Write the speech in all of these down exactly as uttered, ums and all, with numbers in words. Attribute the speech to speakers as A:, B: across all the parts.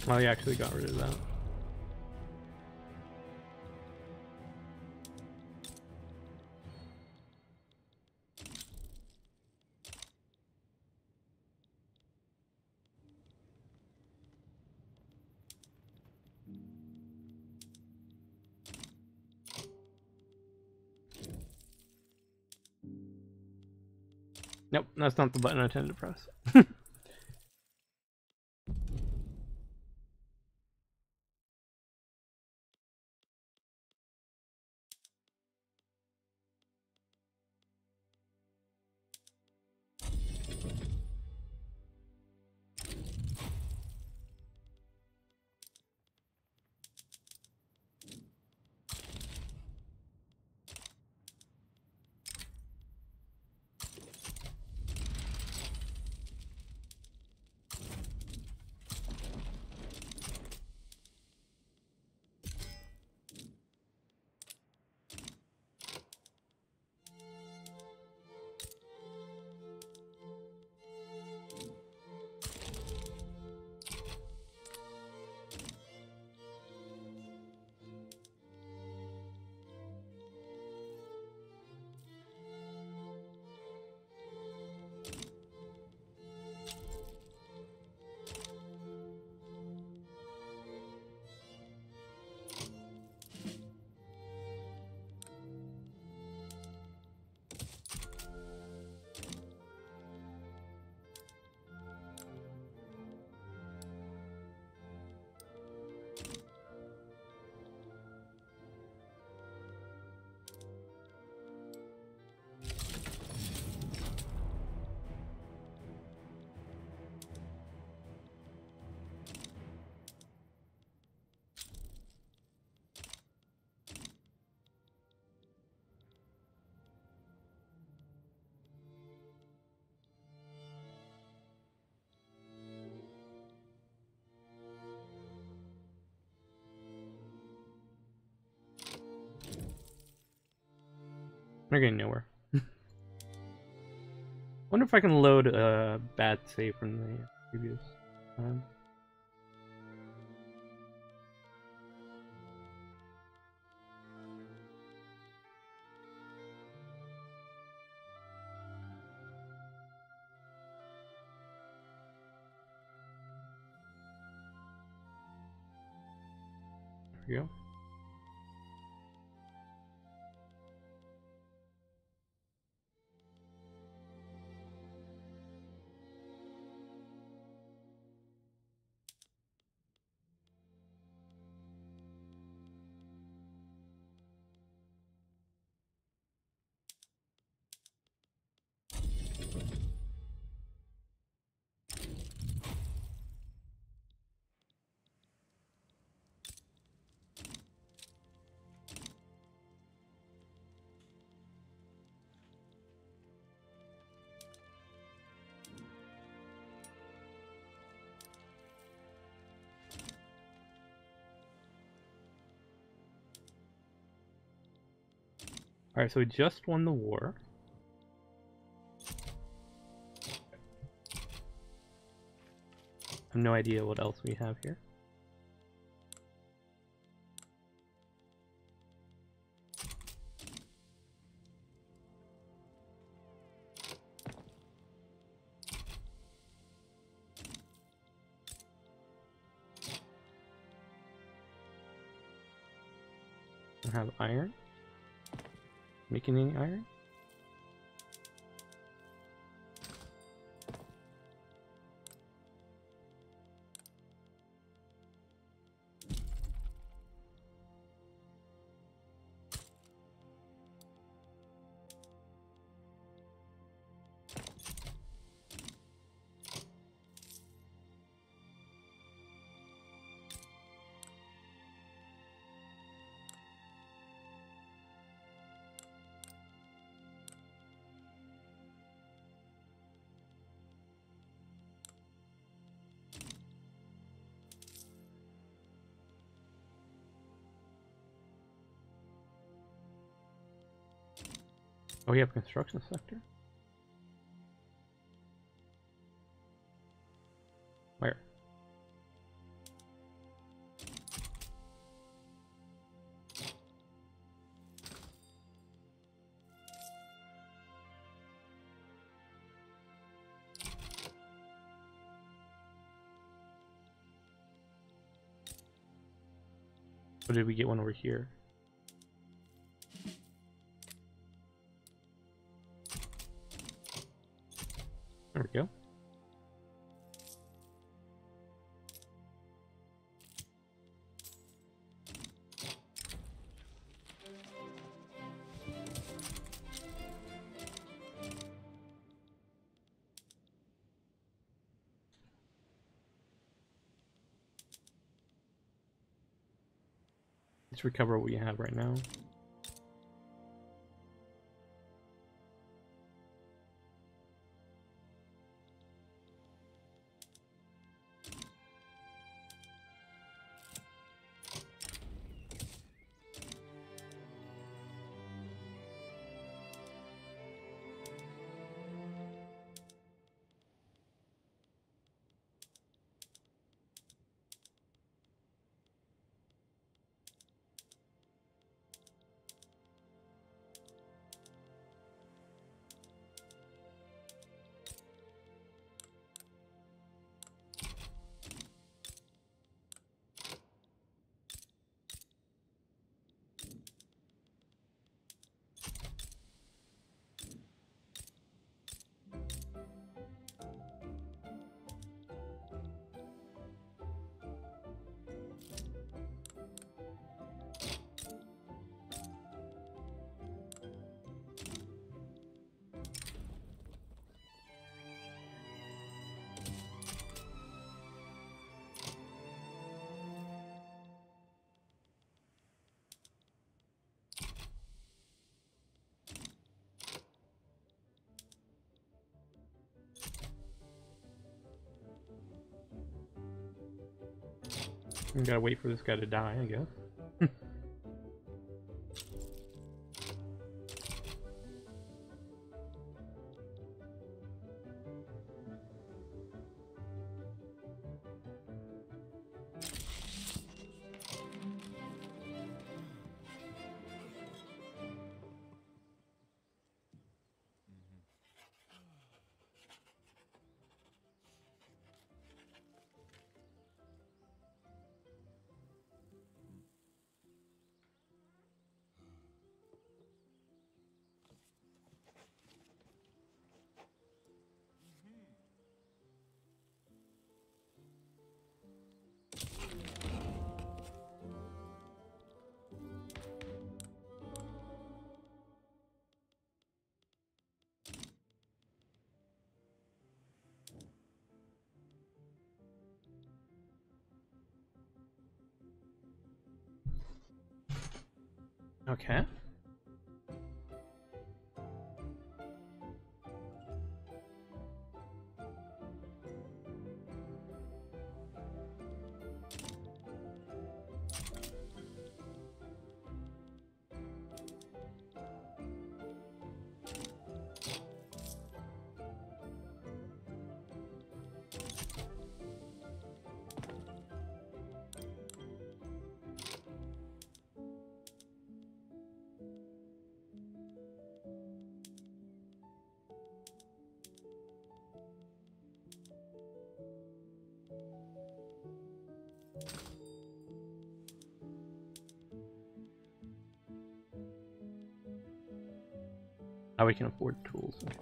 A: Oh, you actually got rid of that. Nope, that's not the button I intended to press. We're getting nowhere. Wonder if I can load a bad save from the previous time. There we go. Alright, so we just won the war. I have no idea what else we have here. I have iron. Making any iron? Oh, we have construction sector? Where? Or did we get one over here? There we go. Let's recover what we have right now. We gotta wait for this guy to die, I guess. Okay. Now we can afford tools. Okay.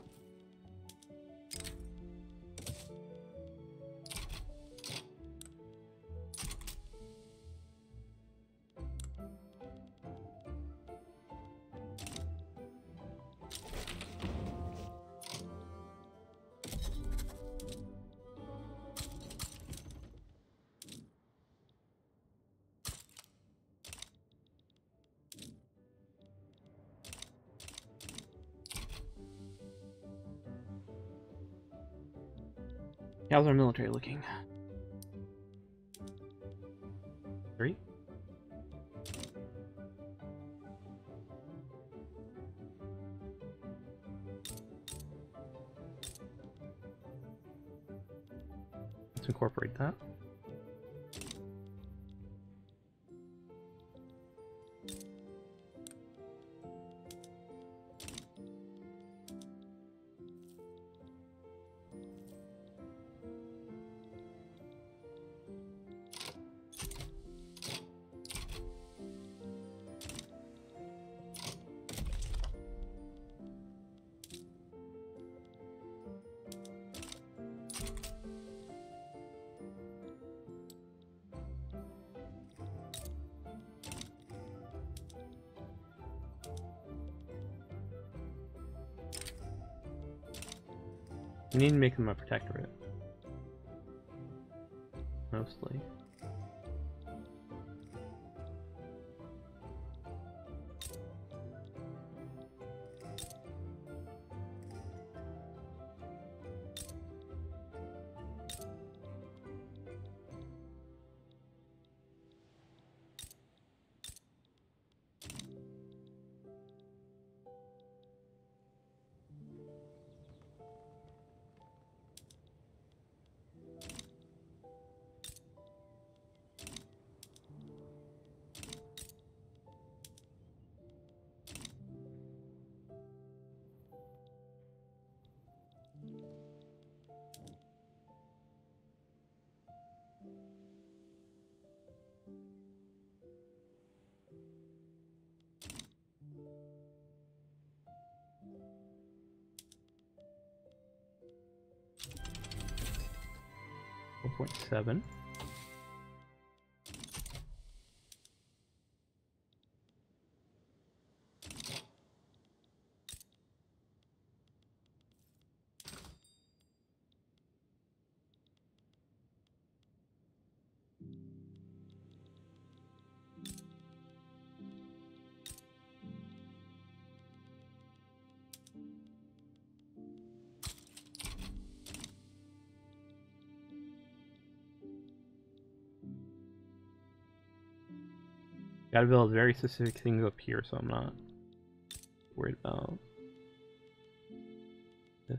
A: How's our military looking? Three? Let's incorporate that. We need to make them a protectorate. Mostly. four point seven. Gotta build very specific things up here, so I'm not worried about this.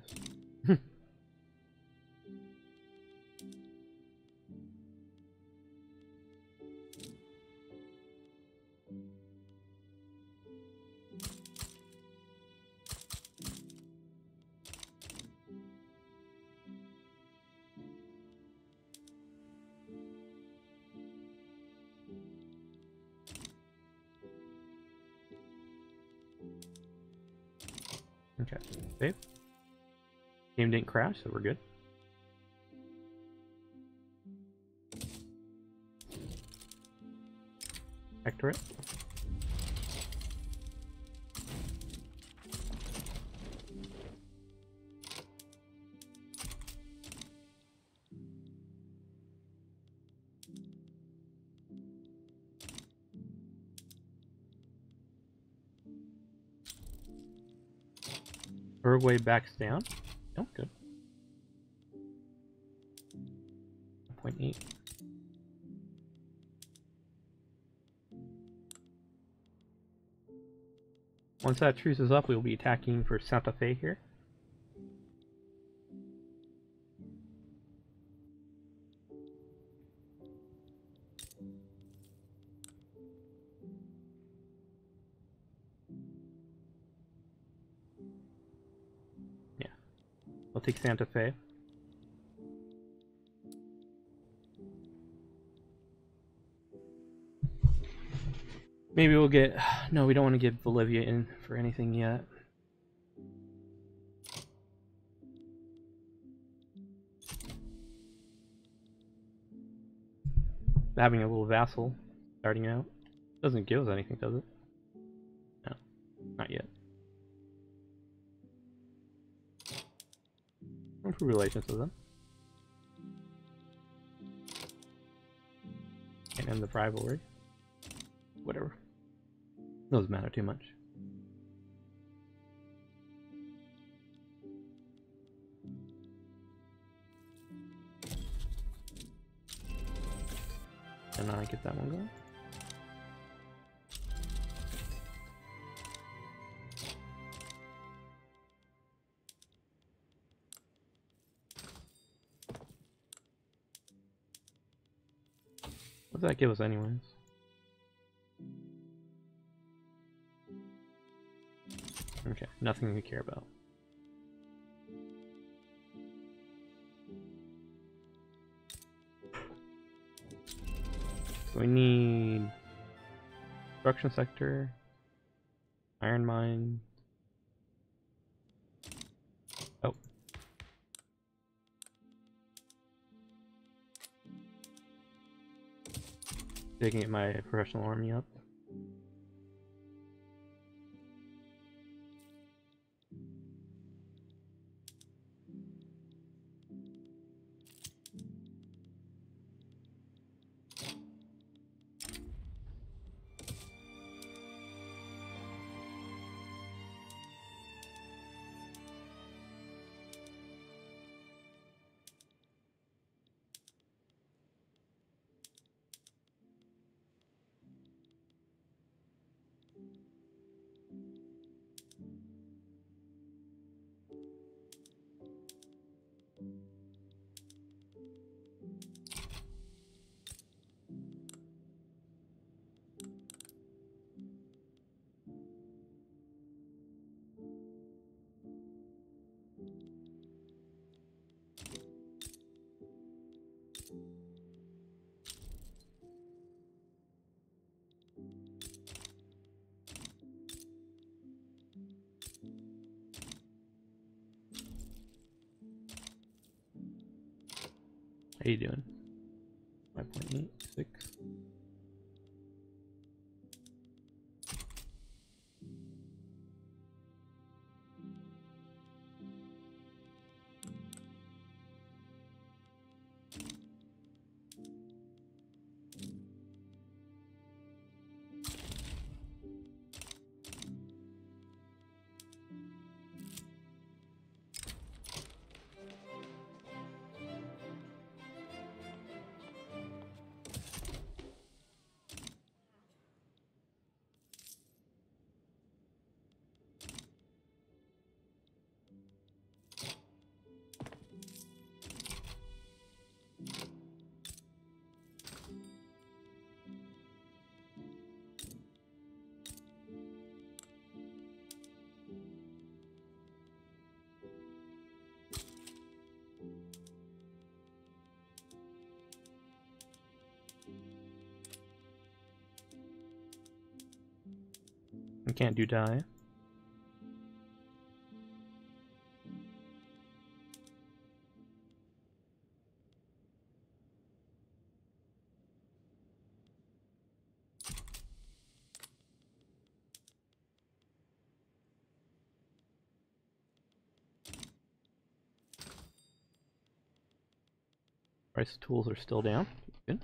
A: Okay, save. Game didn't crash, so we're good. Protectorate. Uruguay backs down. Oh, good. zero point eight. Once that truce is up, we'll be attacking for Santa Fe here. Yeah. We'll take Santa Fe. Maybe we'll get... No, we don't want to get Bolivia in for anything yet. Having a little vassal starting out doesn't give us anything, does it? No, not yet. Improve relations with them. And end the rivalry. Whatever. Doesn't matter too much. And I get that one going. What does that give us anyways? Okay, nothing we care about. So we need construction sector, iron mine. Oh. Taking my professional army up. How you doing? five point eight six. You can't do dye. Price of tools are still down. Good.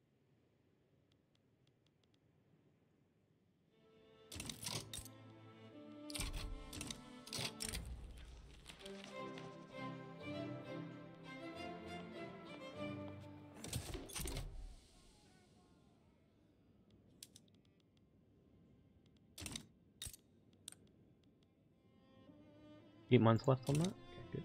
A: Eight months left on that? Okay, good.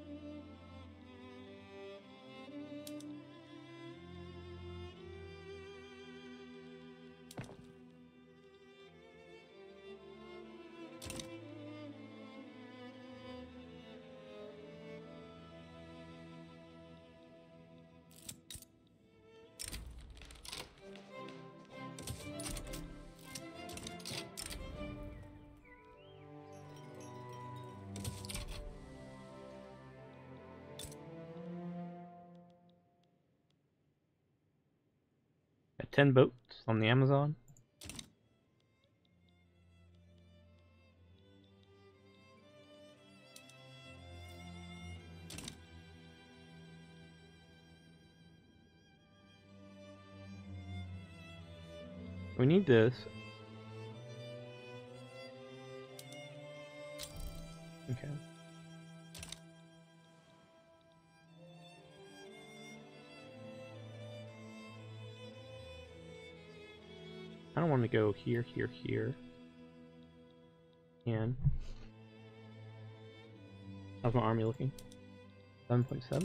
A: Got ten boats on the Amazon. We need this. Okay. I don't want to go here, here, here. And how's my army looking? seven point seven.